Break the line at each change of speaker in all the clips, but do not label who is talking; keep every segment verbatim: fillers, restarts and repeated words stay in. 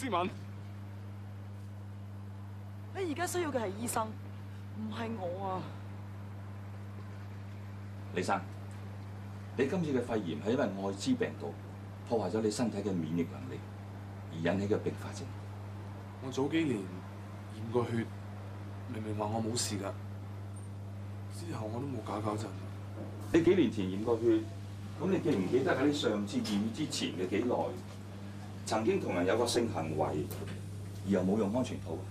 思敏，
你而家需要嘅係醫生，唔係我啊！
李生，你今次嘅肺炎係因為艾滋病毒破壞咗你身體嘅免疫能力而引起嘅併發症。
我早幾年驗過血，明明話我冇事㗎，之後我都冇搞搞震。
你幾年前驗過血，咁你記唔記得喺你上次驗之前嘅幾耐，曾經同人有個性行為，而又冇用安全套？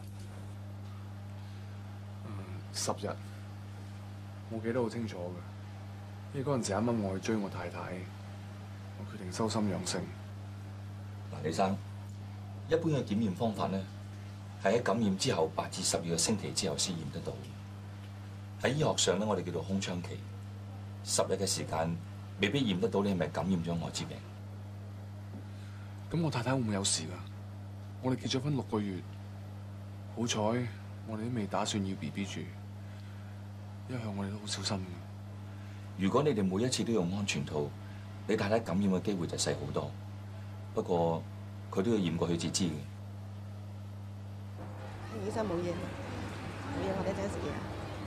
嗯，十日，我記得好清楚㗎。因為嗰陣時啱啱我去追我太太，我決定收心養性。
嗱，李生，一般嘅檢驗方法咧，係喺感染之後八至十二個星期之後先驗得到。喺醫學上咧，我哋叫做空窗期，十日嘅時間未必驗得到你係咪感染咗艾滋病。
咁我太太會唔會有事㗎？我哋結咗婚六個月，好彩我哋都未打算要 B B 住，一向我哋都好小心㗎。
如果你哋每一次都用安全套，你太太感染嘅機會就細好多。不過佢都要驗過血至知嘅。
醫生冇嘢，冇嘢，我哋等陣食嘢。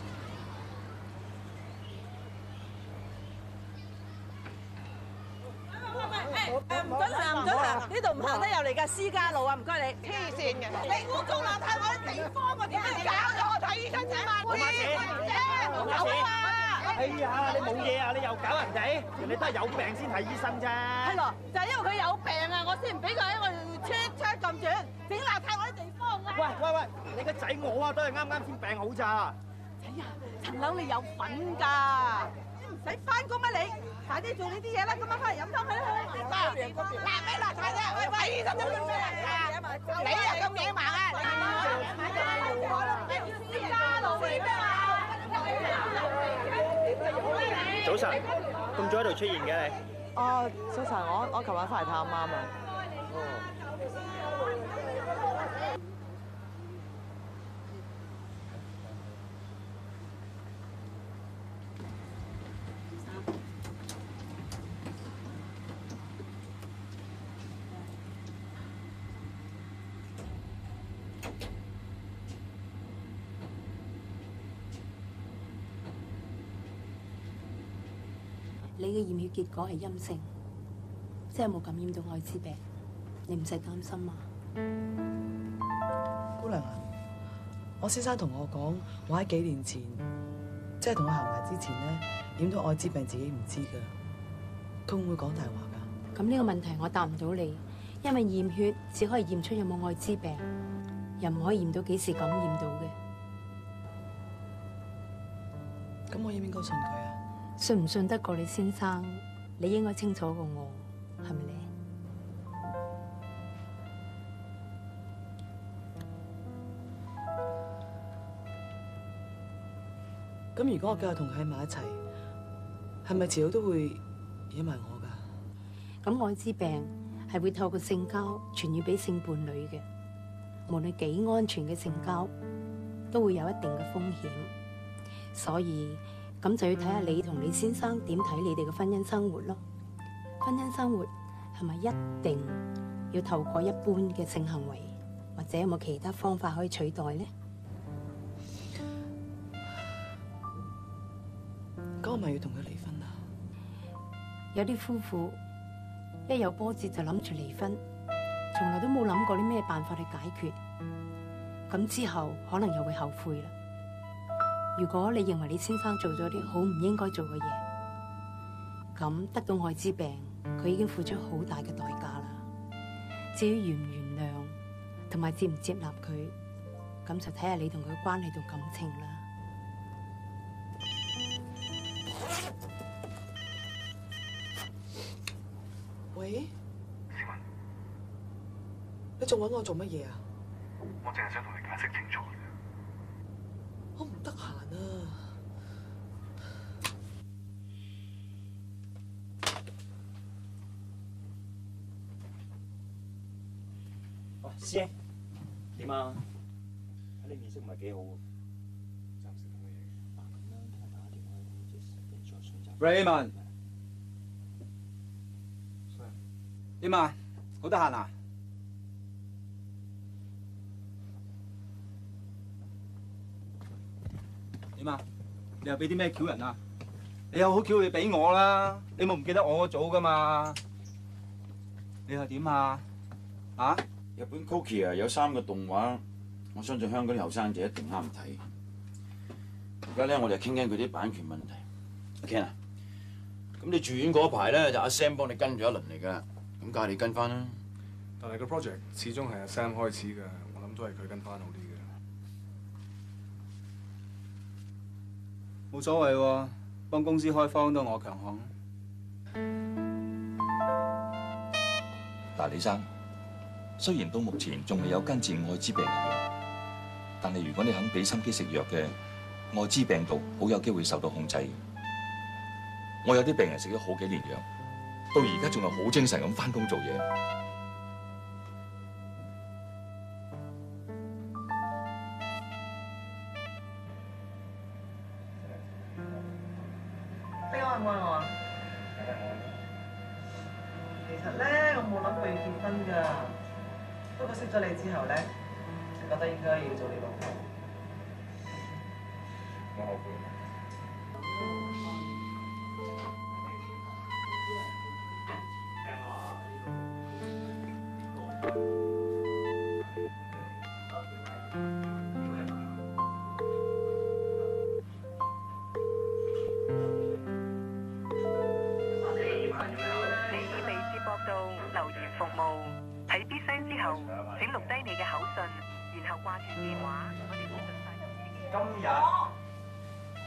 誒唔准行，唔准行，呢度唔行得入嚟㗎，私家路啊！唔該你。
黐線嘅，
你污糟邋遢我啲地方，我點樣搞咗我睇醫生啫嘛？
冇錢，
冇錢啊！
哎呀，你冇嘢啊！你又搞人哋，人哋都係有病先睇醫生啫。
係咯，就係因為佢有病啊，我先唔俾佢喺我車車咁轉，整邋遢我啲地方啊！
喂喂喂，你個仔我啊都係啱啱先病好咋。
仔啊，陳柳你有份㗎，你唔使翻工咩你？快啲做呢啲嘢啦，今晚翻嚟飲湯去啦！嗱，嗱咩邋遢啫？喂喂，醫生做咩邋遢？你啊咁野蠻啊！私家路嚟㗎嘛！
早晨，咁早喺度出現嘅你？
哦，早晨，我我琴晚翻嚟探媽啊。
你嘅驗血結果係陰性，即係冇感染到艾滋病，你唔使擔心啊。
姑娘啊，我先生同我講，我喺幾年前，即係同我行埋之前咧，染到艾滋病自己唔知㗎，佢會唔會講大話㗎？
咁呢個問題我答唔到你，因為驗血只可以驗出有冇艾滋病，又唔可以驗到幾時感染到嘅。
咁我應唔應該信佢啊？
信唔信得過你先生？你應該清楚過我，係咪咧？
咁如果我繼續同佢喺埋一齊，係咪遲早都會惹埋我㗎？
咁艾滋病係會透過性交傳染俾性伴侶嘅，無論幾安全嘅性交，都會有一定嘅風險，所以。咁就要睇下你同你先生點睇你哋嘅婚姻生活咯。婚姻生活係咪一定要透過一般嘅性行為，或者有冇其他方法可以取代呢？
咁我咪要同佢離婚啦？
有啲夫婦一有波折就諗住離婚，從來都冇諗過啲咩辦法去解決，咁之後可能又會後悔啦。如果你認為你先生做咗啲好唔應該做嘅嘢，咁得到艾滋病，佢已經付出好大嘅代價啦。至於原唔原諒，同埋接唔接納佢，咁就睇下你同佢關係到感情啦。
喂，思文，你仲揾我做乜嘢啊？
我淨係想同你解釋清楚。
我唔得閒啊！
喂，師兄，點啊？睇你面色唔係幾好喎。暫時冇嘢。嗱咁樣，聽日打電話去通知食嘢再選擇。
Raymond，點啊？好得閒啊？
點啊？你又俾啲咩橋人啊？你有好橋你俾我啦，你冇唔記得我個組噶嘛？你又點啊？啊？
日本 Cookie 啊有三個動畫，我相信香港啲後生仔一定啱睇。而家咧我哋傾緊佢啲版權問題。阿 Ken 啊，咁你住院嗰排咧就阿 Sam 幫你跟咗一輪嚟噶，咁梗係你跟翻啦。
但係個 project 始終係阿 Sam 開始嘅，我諗都係佢跟翻好啲嘅。
冇所謂喎，幫公司開荒都係我強項。
嗱，李生，雖然到目前仲未有根治愛滋病嘅藥，但係如果你肯俾心機食藥嘅，愛滋病毒好有機會受到控制。我有啲病人食咗好幾年藥，到而家仲係好精神咁返工做嘢。
你愛唔愛我啊？其實咧，我冇諗過要結婚㗎。不過識咗你之後咧，就覺得應該要做你老婆。
我後悔。
喺必須之後，請錄低你嘅口信，然後掛住電話，我哋會盡快通知你。
今日哦，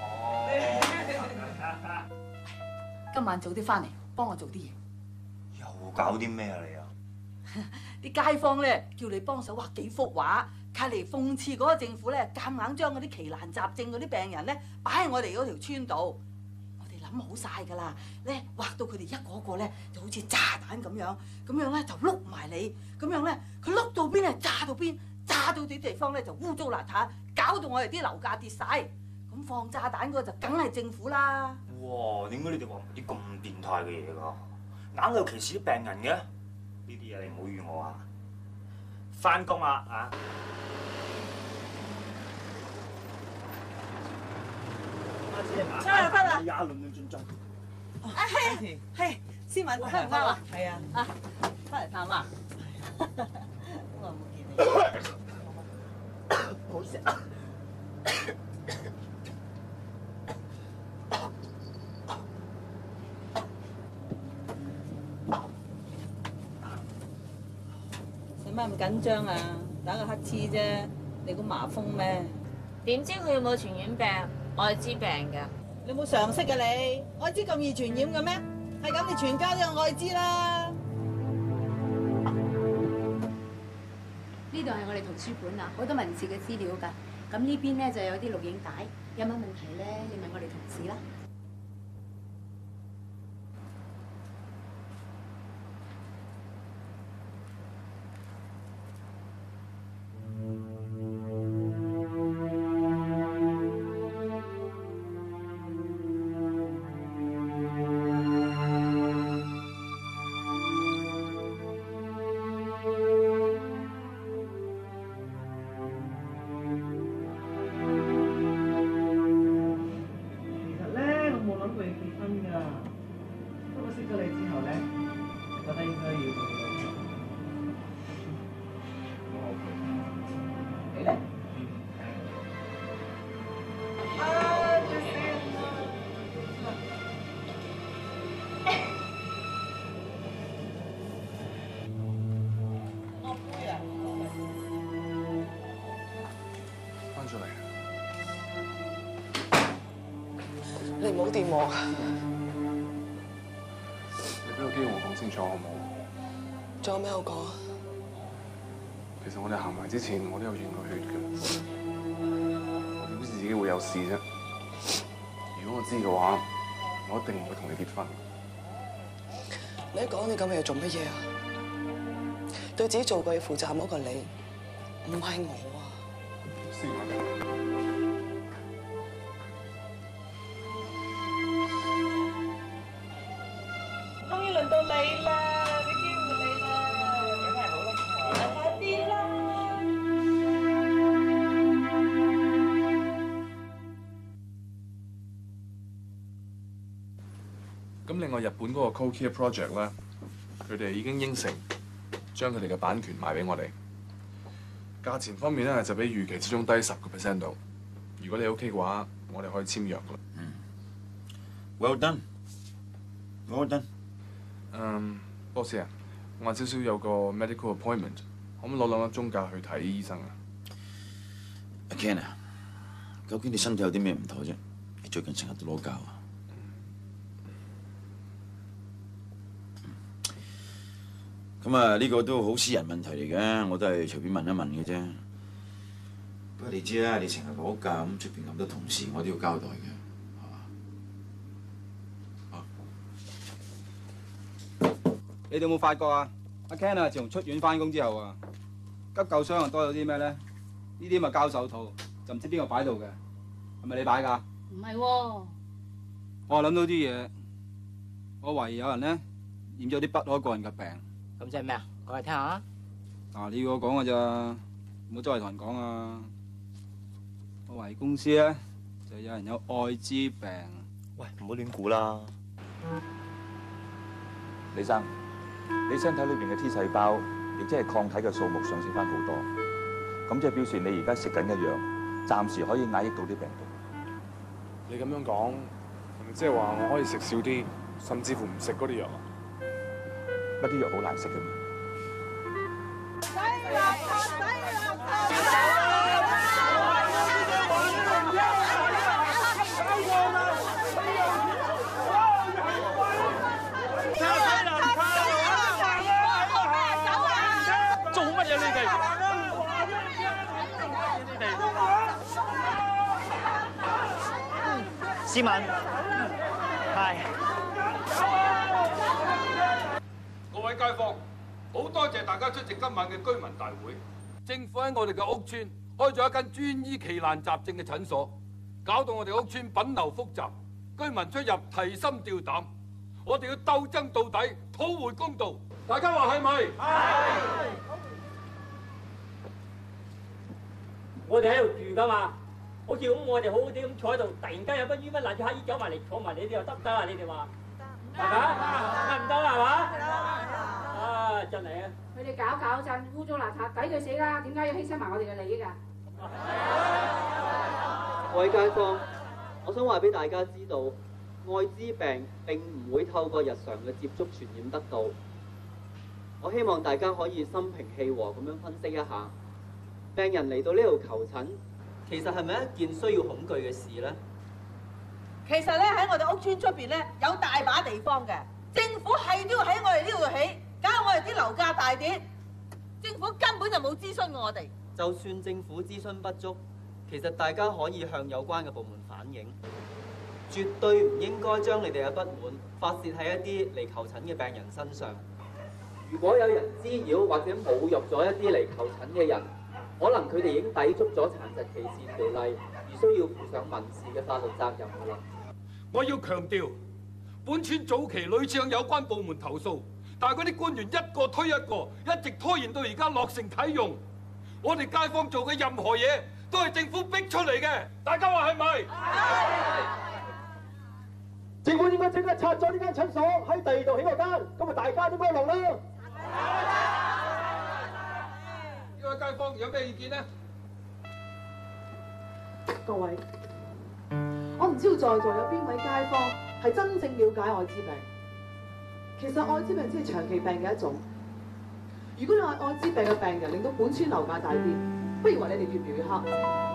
今晚早啲翻嚟，幫我做啲嘢。
又搞啲咩啊你啊？
啲街坊咧叫你幫手畫幾幅畫，靠嚟諷刺嗰個政府咧，夾硬將嗰啲奇難雜症嗰啲病人咧擺喺我哋嗰條村度。諗好晒㗎啦，咧畫到佢哋一個個咧就好似炸彈咁樣，咁樣咧就碌埋你，咁樣咧佢碌到邊咧炸到邊，炸到啲地方咧就污糟邋遢，搞到我哋啲樓價跌晒。咁放炸彈嗰個就梗係政府啦。
哇！點解你哋話啲咁變態嘅嘢㗎？硬係有歧視啲病人嘅？呢啲嘢你唔好預我啊！返工啦啊！
出嚟得啦！
呀，輪輪轉轉。
啊係係，思敏翻唔翻啊？係啊，啊翻嚟探啊！好耐冇見你，好食啊！使乜咁緊張啊？打個乞嗤啫，你估麻風咩？
點知佢有冇傳染病？愛滋病㗎？
你冇常識嘅你，愛滋咁易傳染嘅咩？係咁，你全家都有愛滋啦。
呢度係我哋圖書館啊，好多文字嘅資料㗎。咁呢邊咧就有啲錄影帶，有乜問題咧？你問我哋同事啦。
你唔好掂我，
你俾個機會我講清楚好唔好？
仲有咩好講？
其實我哋行埋之前，我都有驗過血嘅。我點知自己會有事啫？如果我知嘅話，我一定唔會同你結婚。
你一講你咁嘅嘢做乜嘢啊？對自己做過嘢負責嗰個你，唔係我啊。
思敏。
終於輪到你啦！俾機會你啦，梗係好啦，快啲啦！
外日本嗰個 Cochlear Project 咧，佢哋已經應承將佢哋嘅版權賣俾我哋。價錢方面咧就比預期之中低十個 percent 度。如果你 OK 嘅話，我哋可以簽約㗎。
嗯 ，Well done，Well done。
嗯 ，boss 啊，我晏少少有個 medical appointment， 可唔可以攞兩粒鐘假去睇醫生啊？
阿 Ken 啊，究竟你身體有啲咩唔妥啫？你最近成日都攞教啊？咁啊，呢個都好私人問題嚟嘅，我都係隨便問一問嘅啫。不過你知啦，你成日攞教咁出邊咁多同事，我都要交代嘅，係嘛？
你哋有冇發覺啊？阿 Ken 啊，自從出院翻工之後啊，急救箱又多咗啲咩咧？呢啲咪膠手套，就唔知邊個擺度嘅，係咪你擺㗎？
唔係喎，
我諗到啲嘢，我懷疑有人咧染咗啲不可告人嘅病。
咁即係咩啊？講嚟聽下。
嗱，你要我講㗎咋，唔好周圍同人講啊！我懷疑公司咧就有人有愛滋病。
喂，唔好亂估啦。
李生，你身體裏邊嘅 T 細胞，亦即係抗體嘅數目上升翻好多，咁即係表示你而家食緊一樣，暫時可以壓抑到啲病毒。
你咁樣講，係咪即係話我可以食少啲，甚至乎唔食嗰啲藥啊？
乜啲藥好難食嘅咩？
做乜嘢你哋？
斯文，係。
各位街坊，好多謝大家出席今晚嘅居民大會。政府喺我哋嘅屋邨開咗一間專醫奇難雜症嘅診所，搞到我哋屋邨品流複雜，居民出入提心吊膽。我哋要鬥爭到底，討回公道。大家話係咪？係。
我哋喺度住噶嘛，好似咁我哋好好地咁坐喺度，突然間有班冤屈爛住乞衣走埋嚟坐埋，你哋又得唔得啊？你哋話係咪啊？得唔得啊？係嘛？啊，真係啊！
佢哋搞搞震，污糟邋遢，抵佢死啦！點解要犧牲埋我哋嘅利益㗎？
各位街坊，我想話俾大家知道，愛滋病並唔會透過日常嘅接觸傳染得到。我希望大家可以心平氣和咁樣分析一下，病人嚟到呢度求診，其實係咪一件需要恐懼嘅事呢？
其實咧喺我哋屋邨出邊咧有大把地方嘅，政府係都要喺我哋呢度起，搞到我哋啲樓價大跌，政府根本就冇諮詢過我哋。
就算政府諮詢不足，其實大家可以向有關嘅部門反映，絕對唔應該將你哋嘅不滿發泄喺一啲嚟求診嘅病人身上。如果有人滋擾或者侮辱咗一啲嚟求診嘅人，可能佢哋已經抵觸咗殘疾歧視條例，而需要負上民事嘅法律責任㗎啦。
我要強調，本村早期屢次向有關部門投訴，但係嗰啲官員一個推一個，一直拖延到而家落成啟用。我哋街坊做嘅任何嘢都係政府逼出嚟嘅，大家話係咪？係。
政府應該即刻拆咗呢間診所，喺第二度起個間，咁咪大家都歸路啦。
呢位街坊有咩意見呢？
各位，我唔知道在座有邊位街坊係真正了解愛滋病。其實愛滋病只係長期病嘅一種。如果你話愛滋病嘅病人令到本村樓價大跌，不如話你哋越描越黑。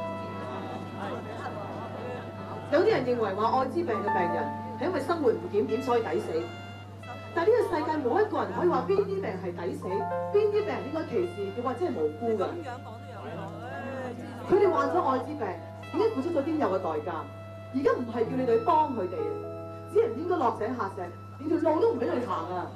有啲人認為話愛滋病嘅病人係因為生活唔檢點所以抵死，但係呢個世界冇一個人可以話邊啲病係抵死，邊啲病人應該歧視，又或者係無辜㗎。佢哋患咗愛滋病，已經付出咗應有嘅代價。而家唔係叫你哋去幫佢哋，只係唔應該落井下石，連條路都唔俾佢行啊！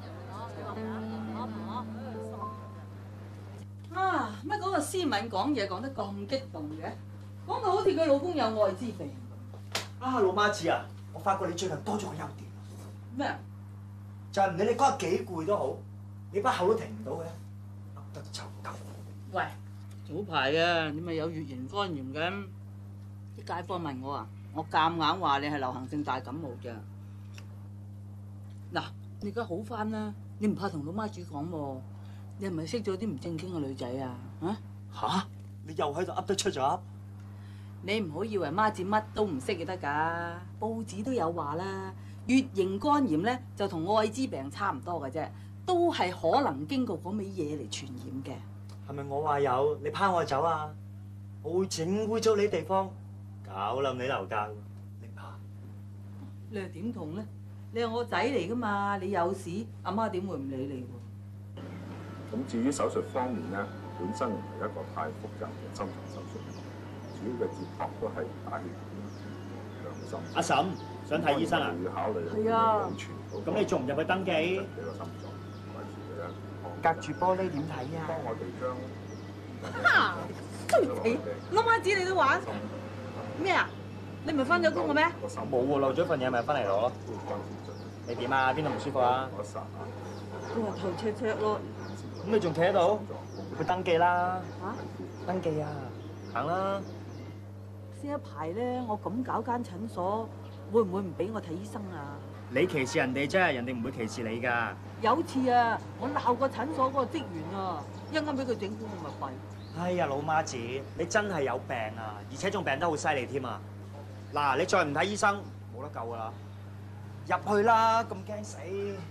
啊！乜嗰個思敏講嘢講得咁激動嘅？講到好似佢老公有愛滋病。
啊，老媽子啊，我發覺你最近多咗個優點。
咩啊？
就係唔理你嗰日幾攰都好，你把口都停唔到嘅，噏得臭鳩。
喂，早排啊，你咪有乙型肝炎嘅，啲街坊問我啊，我夾硬話你係流行性大感冒咋。 嗱，你而家好翻啦，你唔怕同老媽子講喎？你係咪識咗啲唔正經嘅女仔啊？啊？
吓？你又喺度噏得出就噏？
你唔好以為媽子乜都唔識就得㗎，報紙都有話啦。乙型肝炎咧就同愛滋病差唔多嘅啫，都係可能經過嗰味嘢嚟傳染嘅。
係咪我話有？你拋我走啊？我會整污糟你地方，搞冧你樓價。你怕？
你係點同咧？你係我仔嚟㗎嘛？你有事，阿媽點會唔理你喎？
咁至於手術方面咧，本身唔係一個太複雜嘅深層手術，主要嘅接駁都係打血管、兩心。
阿嬸想睇醫生啊？
要考慮
係啊。咁你仲唔入去登記？
俾個心臟維持佢咧。
隔住玻璃點睇啊？
幫我哋將
嚇！衰仔，老媽子你都玩咩啊？你唔係翻咗工嘅咩？
冇喎，漏咗份嘢咪翻嚟攞咯。你點啊？邊度唔舒服啊？
我話頭赤赤咯。
咁你仲企喺度？去登記啦！
嚇？
登記啊！行啦！
先一排咧，我咁搞間診所，會唔會唔俾我睇醫生啊？
你歧視人哋啫，人哋唔會歧視你㗎。
有次啊，我鬧個診所嗰個職員啊，一陣間俾佢整蠱我咪弊。
哎呀，老媽子，你真係有病啊！而且仲病得好犀利添啊！嗱，你再唔睇醫生，冇得救㗎啦！入去啦，咁驚死！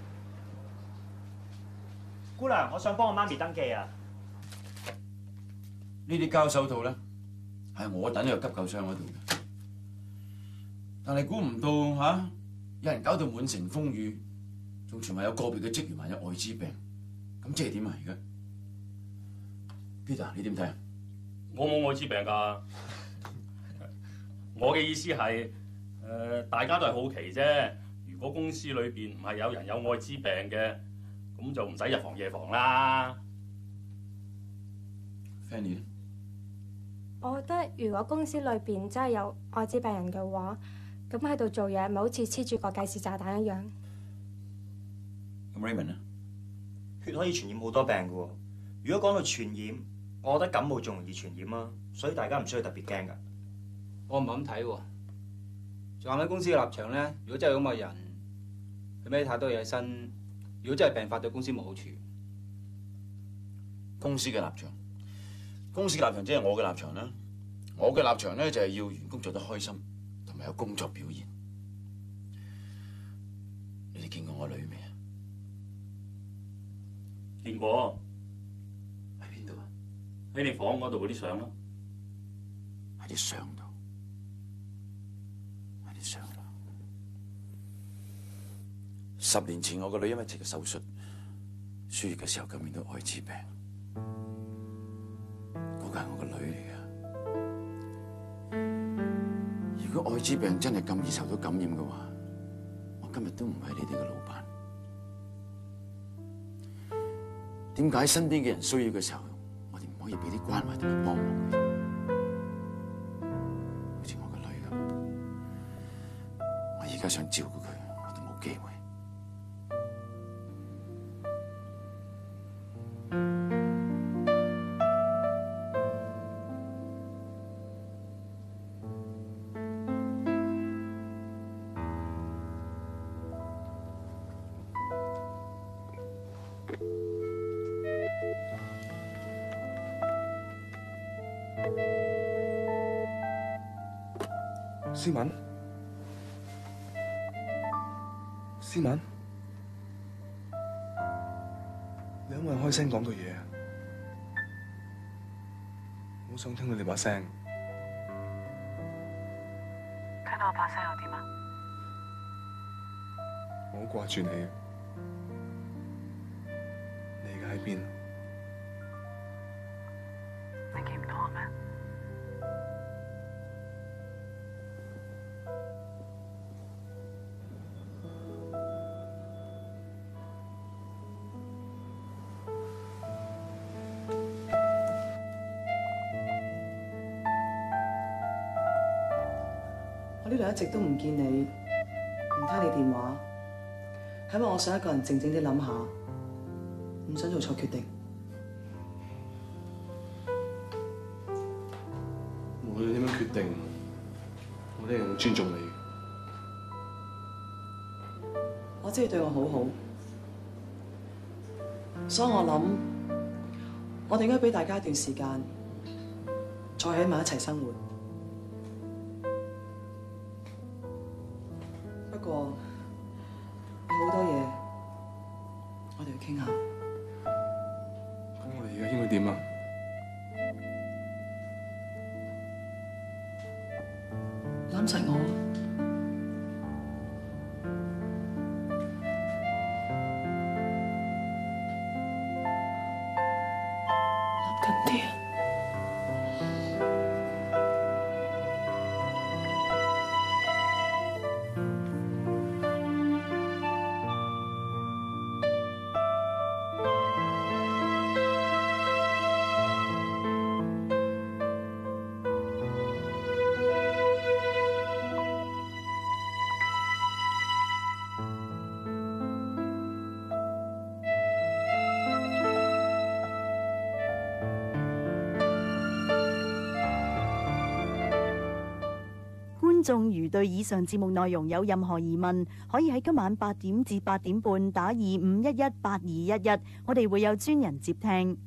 姑娘，我想幫我媽咪登記啊！
呢啲膠手套咧，係我等喺個急救箱嗰度嘅，但係估唔到嚇，有人搞到滿城風雨，仲傳話有個別嘅職員患有愛滋病，咁即係點啊？而家 Peter， 你點睇啊？
我冇愛滋病㗎，我嘅意思係誒，大家都係好奇啫。如果公司裏邊唔係有人有愛滋病嘅，咁就唔使日防夜防啦。
Fanny，
我覺得如果公司裏邊真係有愛滋病人嘅話，咁喺度做嘢咪好似黐住個計時炸彈一樣。
咁 Raymond 咧？
血可以傳染好多病㗎喎。如果講到傳染，我覺得感冒仲容易傳染啊，所以大家唔需要特別驚㗎。
我唔係咁睇喎。站喺公司嘅立場咧，如果真係咁嘅人，佢孭太多嘢喺身，如果真係病發對公司冇好處。
公司嘅立場，公司嘅立場即係我嘅立場啦。我嘅立場咧就係要員工做得開心，同埋有工作表現。你哋見過我女未啊？
見過。
喺邊度啊？
喺你房嗰度嗰啲相咯。
喺啲相度。喺啲相度。十年前我個女因為做嘅手術，輸血嘅時候感染到愛滋病。嗰個係我個女嚟㗎。如果愛滋病真係咁易受到感染嘅話，我今日都唔係你哋嘅老闆。點解身邊嘅人需要嘅時候，我哋唔可以俾啲關懷同埋幫忙佢？好似我個女咁，我而家想照顧佢，我都冇機會。
思敏，思敏，你可唔可以開聲講句嘢啊？我好想聽到你把聲。
聽到我把聲又點啊？
我好掛住你啊！你而家喺邊啊？
你見唔到我咩？
我呢度一直都唔見你，唔聽你電話，係因為我想一個人靜靜地諗下，唔想做錯決定。
無論點樣決定，我都一定會尊重你。
我我知你對我好好，所以我諗，我哋應該俾大家一段時間，再喺埋一齊生活。不過有好多嘢，我哋要傾下。
咁我哋而家應該點啊？
攬實我。
觀眾如對以上節目內容有任何疑問，可以喺今晚八點至八點半打二五一一八二一一，我哋會有專人接聽。